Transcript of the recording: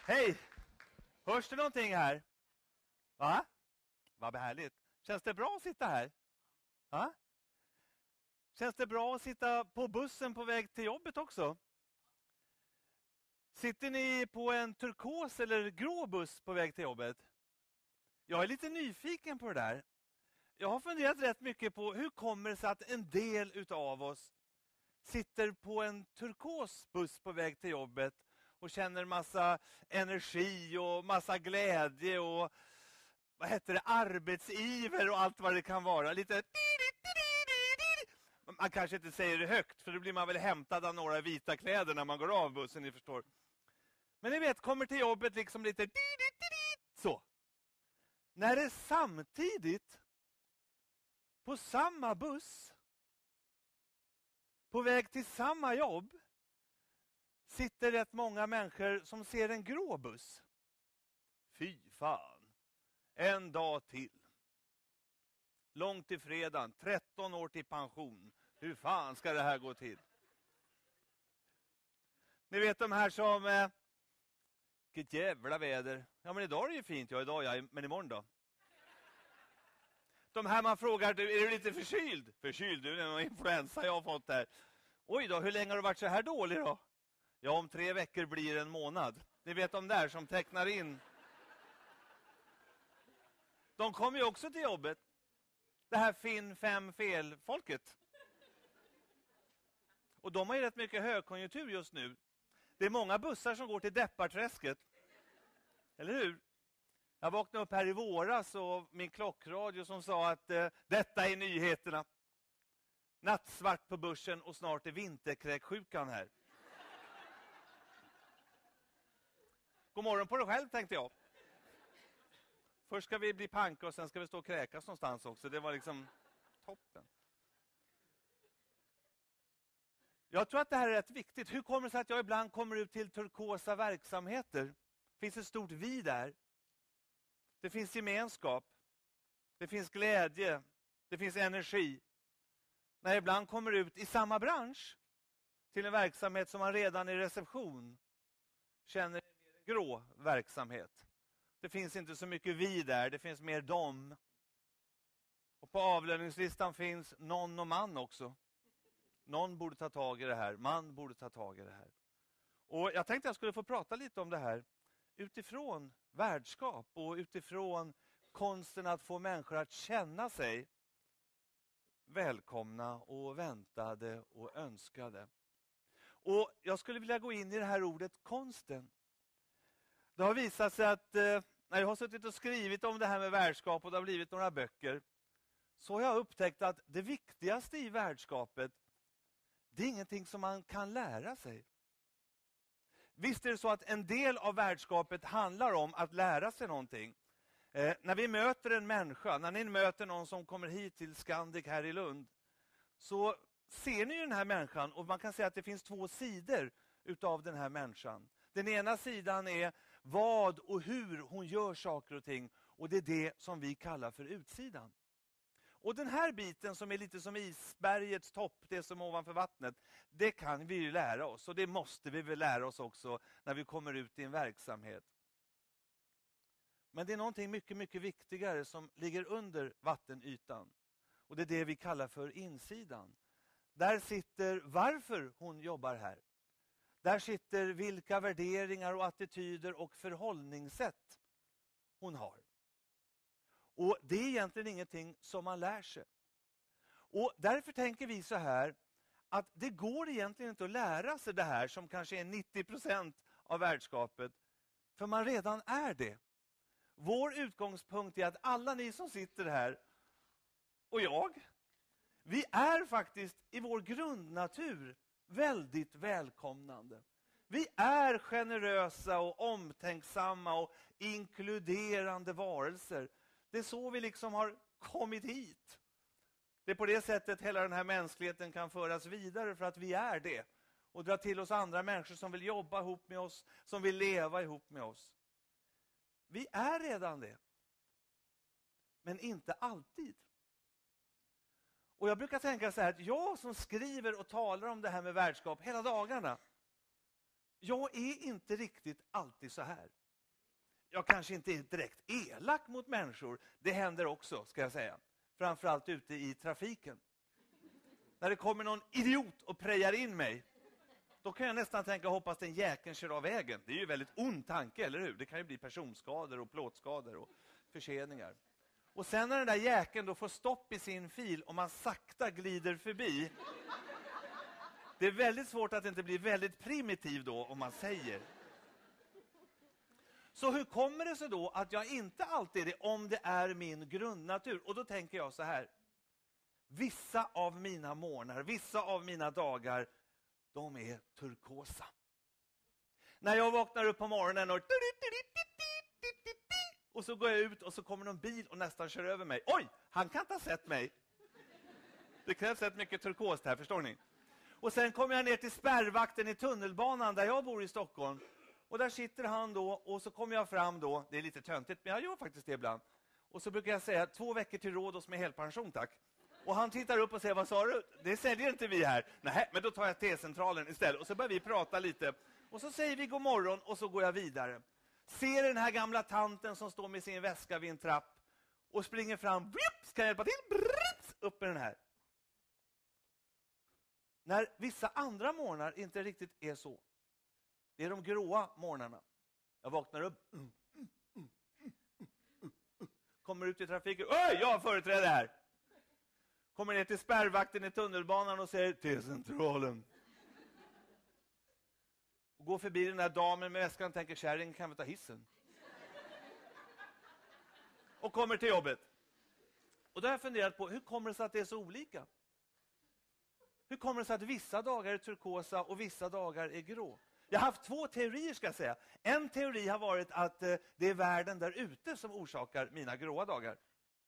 Hej! Hörs det någonting här? Va? Vad härligt. Känns det bra att sitta här? Va? Känns det bra att sitta på bussen på väg till jobbet också? Sitter ni på en turkos eller grå buss på väg till jobbet? Jag är lite nyfiken på det där. Jag har funderat rätt mycket på hur kommer det sig att en del utav oss sitter på en turkos buss på väg till jobbet och känner massa energi och massa glädje och arbetsiver och allt vad det kan vara. Lite. Man kanske inte säger det högt, för då blir man väl hämtad av några vita kläder när man går av bussen, ni förstår. Men ni vet, kommer till jobbet liksom lite så. När det samtidigt på samma buss på väg till samma jobb sitter rätt många människor som ser en grå buss. Fy fan. En dag till. Långt till fredagen, 13 år till pension. Hur fan ska det här gå till? Ni vet de här som... vilket jävla väder. Ja, men idag är det ju fint. Ja, idag, ja, men imorgon då? De här man frågar, är du lite förkyld? Förkyld, du, det är någon influensa jag har fått här. Oj då, hur länge har du varit så här dålig då? Ja, om 3 veckor blir det en månad. Ni vet de där som tecknar in. De kommer ju också till jobbet. Det här Finn 5 fel-folket. Och de har ju rätt mycket högkonjunktur just nu. Det är många bussar som går till Depparträsket. Eller hur? Jag vaknade upp här i våras och min klockradio som sa att detta är nyheterna. Nattsvart på börsen och snart är vinterkräksjukan här. God morgon på dig själv, tänkte jag. Först ska vi bli panka och sen ska vi stå och kräkas någonstans också. Det var liksom toppen. Jag tror att det här är rätt viktigt. Hur kommer det sig att jag ibland kommer ut till turkosa verksamheter? Det finns ett stort vi där. Det finns gemenskap. Det finns glädje. Det finns energi. När jag ibland kommer ut i samma bransch till en verksamhet som man redan i reception känner är en grå verksamhet. Det finns inte så mycket vi där, det finns mer dom. Och på avlöningslistan finns någon och man också. Någon borde ta tag i det här, man borde ta tag i det här. Och jag tänkte jag skulle få prata lite om det här utifrån värdskap och utifrån konsten att få människor att känna sig välkomna och väntade och önskade. Och jag skulle vilja gå in i det här ordet konsten. Det har visat sig att när jag har suttit och skrivit om det här med värdskap och det har blivit några böcker, så har jag upptäckt att det viktigaste i värdskapet, det är ingenting som man kan lära sig. Visst är det så att en del av värdskapet handlar om att lära sig någonting. När vi möter en människa, när ni möter någon som kommer hit till Scandic här i Lund, så ser ni ju den här människan och man kan säga att det finns 2 sidor utav den här människan. Den ena sidan är vad och hur hon gör saker och ting, och det är det som vi kallar för utsidan. Och den här biten som är lite som isbergets topp, det som är ovanför vattnet, det kan vi ju lära oss, och det måste vi väl lära oss också när vi kommer ut i en verksamhet. Men det är någonting mycket, mycket viktigare som ligger under vattenytan. Och det är det vi kallar för insidan. Där sitter varför hon jobbar här. Där sitter vilka värderingar och attityder och förhållningssätt hon har. Och det är egentligen ingenting som man lär sig. Och därför tänker vi så här, att det går egentligen inte att lära sig det här som kanske är 90% av värdskapet, för man redan är det. Vår utgångspunkt är att alla ni som sitter här och jag, vi är faktiskt i vår grundnatur väldigt välkomnande. Vi är generösa och omtänksamma och inkluderande varelser. Det är så vi liksom har kommit hit. Det är på det sättet hela den här mänskligheten kan föras vidare, för att vi är det. Och dra till oss andra människor som vill jobba ihop med oss, som vill leva ihop med oss. Vi är redan det. Men inte alltid. Och jag brukar tänka så här, att jag som skriver och talar om det här med värdskap hela dagarna, jag är inte riktigt alltid så här. Jag kanske inte är direkt elak mot människor. Det händer också, ska jag säga. Framförallt ute i trafiken. När det kommer någon idiot och prejar in mig, då kan jag nästan tänka, hoppas den jäkeln kör av vägen. Det är ju en väldigt ond tanke, eller hur? Det kan ju bli personskador och plåtskador och förseningar. Och sen när den där jäkeln då får stopp i sin fil och man sakta glider förbi, det är väldigt svårt att inte bli väldigt primitiv då, om man säger. Så hur kommer det sig då att jag inte alltid är det, om det är min grundnatur? Och då tänker jag så här. Vissa av mina morgnar, vissa av mina dagar, de är turkosa. När jag vaknar upp på morgonen och så går jag ut och så kommer någon bil och nästan kör över mig. Oj, han kan inte ha sett mig. Det krävs rätt mycket turkost här, förstår ni? Och sen kommer jag ner till spärrvakten i tunnelbanan där jag bor i Stockholm. Och där sitter han då, och så kommer jag fram då. Det är lite töntigt, men jag gör faktiskt det ibland. Och så brukar jag säga 2 veckor till Rhodos med helpension, tack. Och han tittar upp och säger, vad sa du? Det säljer inte vi här. Nej, men då tar jag T-centralen istället. Och så börjar vi prata lite. Och så säger vi god morgon och så går jag vidare. Ser den här gamla tanten som står med sin väska vid en trapp. Och springer fram. Blup, ska jag hjälpa till? Brrrt, upp med den här. När vissa andra morgnar inte riktigt är så. Det är de gråa morgnarna. Jag vaknar upp. Kommer ut i trafiken. Oj, jag företräder här. Kommer ner till spärrvakten i tunnelbanan och säger till centralen. Och går förbi den där damen med väskan och tänker, kärring, kan vi ta hissen? Och kommer till jobbet. Och då har jag funderat på, hur kommer det sig att det är så olika? Hur kommer det sig att vissa dagar är turkosa och vissa dagar är grå? Jag har haft 2 teorier, ska jag säga. En teori har varit att det är världen där ute som orsakar mina gråa dagar.